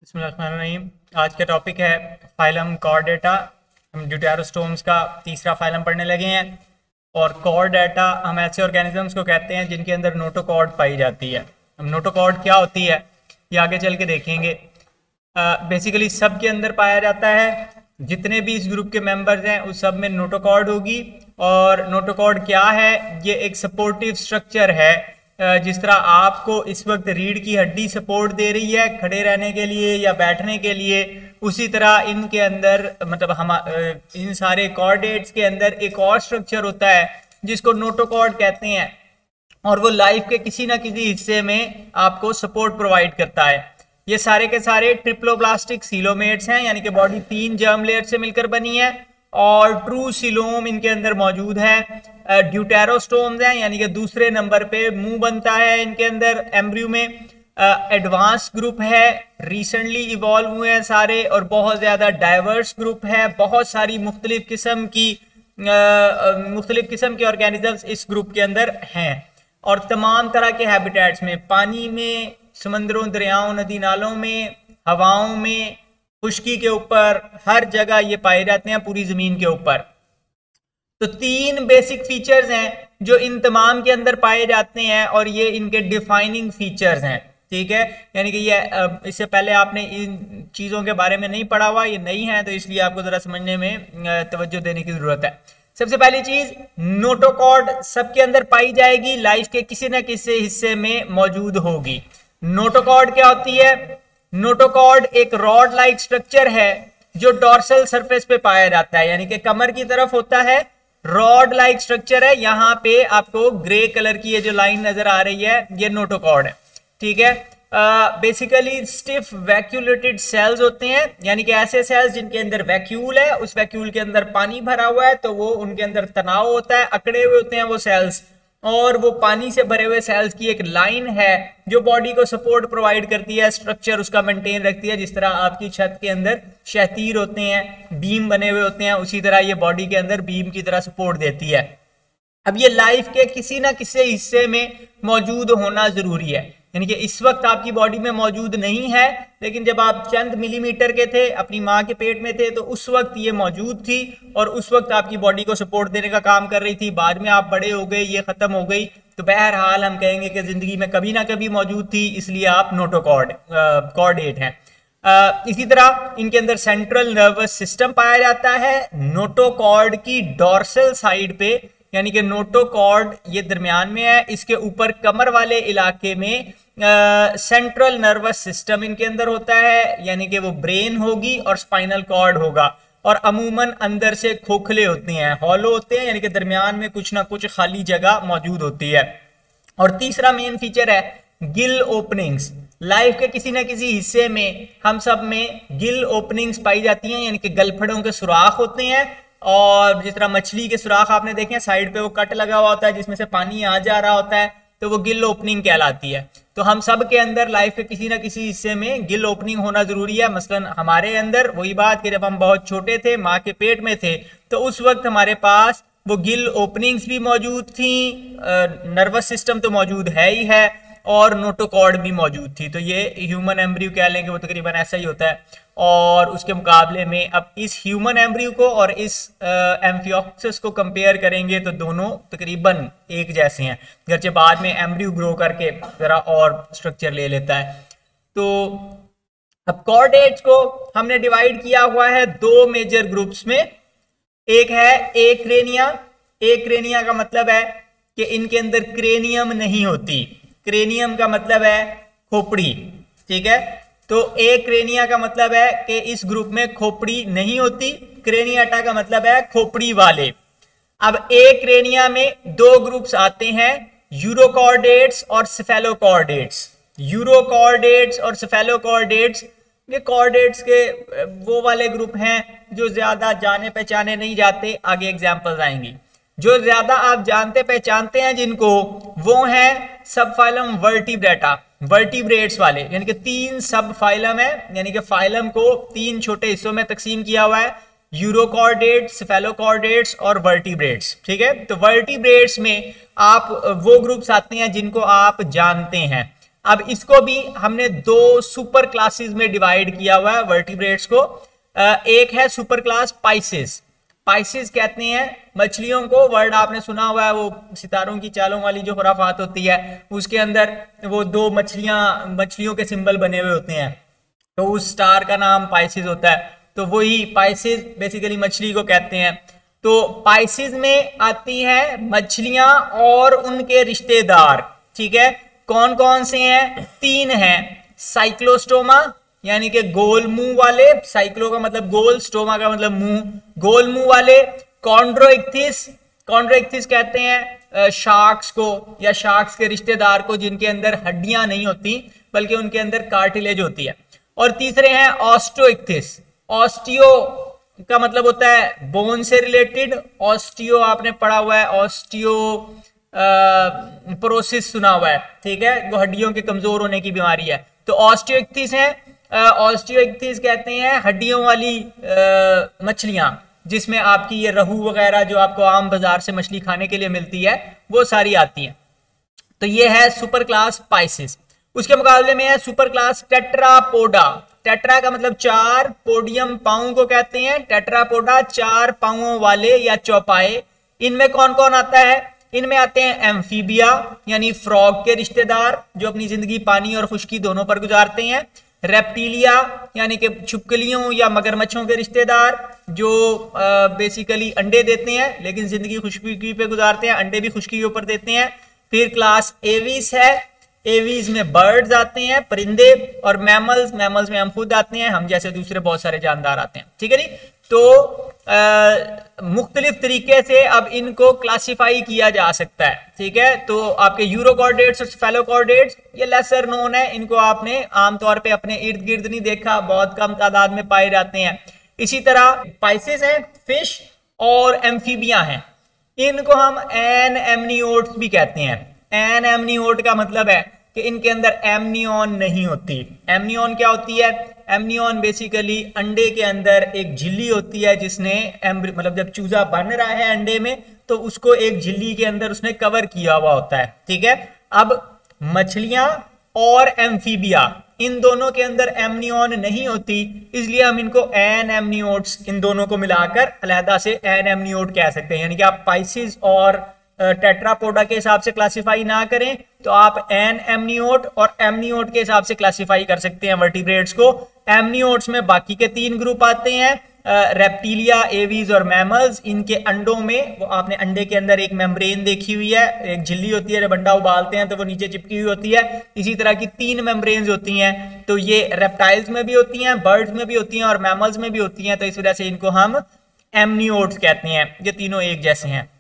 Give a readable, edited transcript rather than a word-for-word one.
बिस्मिल्लाहिर्रहमानिर्रहीम। आज का टॉपिक है फाइलम कॉर्डेटा। हम ड्यूटेरोस्टोम्स का तीसरा फाइलम पढ़ने लगे हैं और कॉर्डेटा हम ऐसे ऑर्गेनिजम्स को कहते हैं जिनके अंदर नोटोकॉर्ड पाई जाती है। हम नोटोकॉर्ड क्या होती है ये आगे चल के देखेंगे। बेसिकली सब के अंदर पाया जाता है, जितने भी इस ग्रुप के मेंबर्स हैं उस सब में नोटोकॉर्ड होगी। और नोटोकॉर्ड क्या है? ये एक सपोर्टिव स्ट्रक्चर है। जिस तरह आपको इस वक्त रीढ़ की हड्डी सपोर्ट दे रही है खड़े रहने के लिए या बैठने के लिए, उसी तरह इनके अंदर मतलब हम इन सारे कॉर्डेट्स के अंदर एक और स्ट्रक्चर होता है जिसको नोटोकॉर्ड कहते हैं, और वो लाइफ के किसी ना किसी हिस्से में आपको सपोर्ट प्रोवाइड करता है। ये सारे के सारे ट्रिप्लोब्लास्टिक सीलोमेट्स हैं, यानी कि बॉडी 3 जर्म लेयर से मिलकर बनी है और ट्रू सीलोम इनके अंदर मौजूद है। ड्यूटेरोस्टोम्स हैं, यानी कि दूसरे नंबर पे मुंह बनता है इनके अंदर एम्ब्रियो में। एडवांस ग्रुप है, रिसेंटली इवॉल्व हुए हैं सारे, और बहुत ज़्यादा डाइवर्स ग्रुप है। बहुत सारी मुख्तलिफ किस्म के ऑर्गेनिजम्स इस ग्रुप के अंदर हैं और तमाम तरह के हैबिटेट्स में, पानी में, समंदरों, दरियाओं, नदी नालों में, हवाओं में, खुश्की के ऊपर, हर जगह ये पाए जाते हैं पूरी जमीन के ऊपर। तो 3 बेसिक फीचर्स हैं जो इन तमाम के अंदर पाए जाते हैं और ये इनके डिफाइनिंग फीचर्स हैं। ठीक है, यानी कि ये इससे पहले आपने इन चीज़ों के बारे में नहीं पढ़ा हुआ, ये नहीं है, तो इसलिए आपको ज़रा समझने में तवज्जो देने की ज़रूरत है। सबसे पहली चीज़, नोटोकॉर्ड सबके अंदर पाई जाएगी, लाइफ के किसी न किसी हिस्से में मौजूद होगी। नोटोकॉर्ड क्या होती है? नोटोकॉर्ड एक रॉड लाइक स्ट्रक्चर है जो डॉर्सल सरफेस पे पाया जाता है, यानी कि कमर की तरफ होता है। रॉड लाइक स्ट्रक्चर है, यहाँ पे आपको ग्रे कलर की ये जो लाइन नजर आ रही है ये नोटोकॉर्ड है। ठीक है, बेसिकली स्टिफ वैक्यूलेटेड सेल्स होते हैं, यानी कि ऐसे सेल्स जिनके अंदर वैक्यूल है, उस वैक्यूल के अंदर पानी भरा हुआ है, तो वो उनके अंदर तनाव होता है, अकड़े हुए होते हैं वो सेल्स, और वो पानी से भरे हुए सेल्स की एक लाइन है जो बॉडी को सपोर्ट प्रोवाइड करती है, स्ट्रक्चर उसका मेंटेन रखती है। जिस तरह आपकी छत के अंदर शहतीर होते हैं, बीम बने हुए होते हैं, उसी तरह ये बॉडी के अंदर बीम की तरह सपोर्ट देती है। अब ये लाइफ के किसी ना किसी हिस्से में मौजूद होना जरूरी है, यानी कि इस वक्त आपकी बॉडी में मौजूद नहीं है, लेकिन जब आप चंद मिलीमीटर के थे, अपनी माँ के पेट में थे, तो उस वक्त ये मौजूद थी और उस वक्त आपकी बॉडी को सपोर्ट देने का काम कर रही थी। बाद में आप बड़े हो गए, ये खत्म हो गई, तो बहरहाल हम कहेंगे कि जिंदगी में कभी ना कभी मौजूद थी, इसलिए आप कॉर्डेट हैं। इसी तरह इनके अंदर सेंट्रल नर्वस सिस्टम पाया जाता है नोटोकॉर्ड की डॉर्सल साइड पे, यानी कि नोटोकॉर्ड ये दरमियान में है, इसके ऊपर कमर वाले इलाके में सेंट्रल नर्वस सिस्टम इनके अंदर होता है, यानी कि वो ब्रेन होगी और स्पाइनल कॉर्ड होगा, और अमूमन अंदर से खोखले होते हैं, हॉलो होते हैं, यानी कि दरमियान में कुछ ना कुछ खाली जगह मौजूद होती है। और तीसरा मेन फीचर है गिल ओपनिंग्स। लाइफ के किसी न किसी हिस्से में हम सब में गिल ओपनिंग्स पाई जाती हैं, यानी कि गलफड़ों के सुराख होते हैं, और जिस तरह मछली के सुराख आपने देखे हैं साइड पे वो कट लगा हुआ होता है जिसमें से पानी आ जा रहा होता है, तो वो गिल ओपनिंग कहलाती है। तो हम सब के अंदर लाइफ के किसी ना किसी हिस्से में गिल ओपनिंग होना जरूरी है। मसलन हमारे अंदर वही बात कि जब हम बहुत छोटे थे, माँ के पेट में थे, तो उस वक्त हमारे पास वो गिल ओपनिंग्स भी मौजूद थी, नर्वस सिस्टम तो मौजूद है ही है, और नोटोकॉर्ड भी मौजूद थी। तो ये ह्यूमन एम्ब्रियो कह लेंगे, वो तकरीबन ऐसा ही होता है। और उसके मुकाबले में अब इस ह्यूमन एम्ब्रियो को और इस एम्फियोक्सिस को कंपेयर करेंगे तो दोनों तकरीबन एक जैसे हैं, गरचे बाद में एम्ब्रियो ग्रो करके जरा और स्ट्रक्चर ले लेता है। तो अब कॉर्डेट्स को हमने डिवाइड किया हुआ है 2 मेजर ग्रुप्स में। एक है एक्रेनिया। एक्रेनिया का मतलब है कि इनके अंदर क्रेनियम नहीं होती। क्रेनियम का मतलब है खोपड़ी। ठीक है, तो एक्रेनिया का मतलब है कि इस ग्रुप में खोपड़ी नहीं होती। क्रेनियाटा का मतलब है खोपड़ी वाले। अब एक्रेनिया में 2 ग्रुप्स आते हैं, यूरोकॉर्डेट्स और सेफेलोकॉर्डेट्स। यूरोकॉर्डेट्स और सेफेलोकॉर्डेट्स ये कॉर्डेट्स के वो वाले ग्रुप हैं जो ज्यादा जाने पहचाने नहीं जाते, आगे एग्जांपल्स आएंगी। जो ज्यादा आप जानते पहचानते हैं जिनको, वो हैं सब फाइलम वर्टिब्रेटा, वर्टिब्रेट्स वाले, यानी कि 3 सब फाइलम है, यानी कि फाइलम को 3 छोटे हिस्सों में तकसीम किया हुआ है, यूरोकॉर्डेट्स, सेफेलोकॉर्डेट्स और वर्टिब्रेट्स। ठीक है, तो वर्टिब्रेट्स में आप वो ग्रुप्स आते हैं जिनको आप जानते हैं। अब इसको भी हमने दो सुपर क्लासेस में डिवाइड किया हुआ है वर्टिब्रेट्स को। एक है सुपर क्लास पाइसेस। पाइसेस कहते हैं मछलियों को, वर्ड आपने सुना हुआ है, वो सितारों की चालों वाली जो खुराफात होती है, उसके अंदर वो दो मछलियों के सिंबल बने हुए होते हैं, तो उस स्टार का नाम पाइसेस होता है। तो वही पाइसेस बेसिकली मछली को कहते हैं। तो पाइसेस में आती है मछलियां और उनके रिश्तेदार, ठीक है। कौन कौन से हैं? 3 हैं। साइक्लोस्टोमा यानी कि गोल मुंह वाले, साइक्लो का मतलब गोल, स्टोमा का मतलब मुंह, गोल मुंह वाले। कॉन्ड्रोइक्थिस, कॉन्ड्रोइक्थिस कहते हैं शार्क्स को या शार्क्स के रिश्तेदार को जिनके अंदर हड्डियां नहीं होती बल्कि उनके अंदर कार्टिलेज होती है। और तीसरे हैं ऑस्टियोइक्थिस। ऑस्टियो का मतलब होता है बोन से रिलेटेड, ऑस्टियो आपने पढ़ा हुआ है, ऑस्टियो प्रोसिस सुना हुआ है, ठीक है, वो हड्डियों के कमजोर होने की बीमारी है। तो ऑस्टियोइक्थिस है, ऑस्टियोइक्थिस कहते हैं हड्डियों वाली मछलियां, जिसमें आपकी ये रहू वगैरह जो आपको आम बाजार से मछली खाने के लिए मिलती है वो सारी आती है। तो ये है सुपर क्लास पाइसेस। उसके मुकाबले में है सुपर क्लास टेट्रापोडा। टेट्रा का मतलब 4, पोडियम पांव को कहते हैं, टेट्रापोडा 4 पांवों वाले या चौपाए। इनमें कौन कौन आता है? इनमें आते हैं एम्फीबिया यानी फ्रॉग के रिश्तेदार जो अपनी जिंदगी पानी और खुश्की दोनों पर गुजारते हैं। रेप्टिलिया यानी कि छिपकलियों या मगरमच्छों के रिश्तेदार जो बेसिकली अंडे देते हैं लेकिन जिंदगी खुश्की पे गुजारते हैं, अंडे भी खुश्की के ऊपर देते हैं। फिर क्लास एविस है, एवीज में बर्ड्स आते हैं, परिंदे, और मैमल्स, मैमल्स में हम खुद आते हैं, हम जैसे दूसरे बहुत सारे जानदार आते हैं, ठीक है जी। तो मुख्तलिफ तरीके से अब इनको क्लासिफाई किया जा सकता है, ठीक है। तो आपके यूरोकॉर्डेट्स और स्फेलोकॉर्डेट्स ये लेसर नोन है, इनको आपने आमतौर पे अपने इर्द गिर्द नहीं देखा, बहुत कम तादाद में पाए जाते हैं। इसी तरह पाइसेस हैं, फिश और एम्फीबिया हैं, इनको हम एनएमनियोट्स भी कहते हैं। एनएमनियोट का मतलब है कि इनके अंदर एमनियन नहीं होती। एमनियन क्या होती है? एमनियन बेसिकली अंडे के अंदर एक झिल्ली होती है जिसने मतलब जब चूजा बन रहा है अंडे में तो उसको एक झिल्ली के अंदर उसने कवर किया हुआ होता है, ठीक है। अब मछलियां और एम्फीबिया इन दोनों के अंदर एमनियन नहीं होती, इसलिए हम इनको एनएमनियोट्स इन दोनों को मिलाकर अलहदा से एनएमनियोट कह सकते हैं। यानी कि आप पाइसेस और टेट्रापोडा के हिसाब से क्लासिफाई ना करें तो आप एमनियोट और एमनियोट के हिसाब से क्लासिफाई कर सकते हैं वर्टिब्रेट्स को। एमनियोट्स में बाकी के 3 ग्रुप आते हैं, रेप्टिलिया, एवीज और मैमल्स। इनके अंडों में वो आपने अंडे के अंदर एक मेम्ब्रेन देखी हुई है, एक झिल्ली होती है, जब अंडा उबालते हैं तो वो नीचे चिपकी हुई होती है। इसी तरह की 3 मेम्ब्रेन्स होती हैं, तो ये रेप्टाइल्स में भी होती हैं, बर्ड्स में भी होती हैं और मैमल्स में भी होती हैं, तो इस वजह से इनको हम एमनियोट्स कहते हैं। ये तीनों एक जैसे हैं।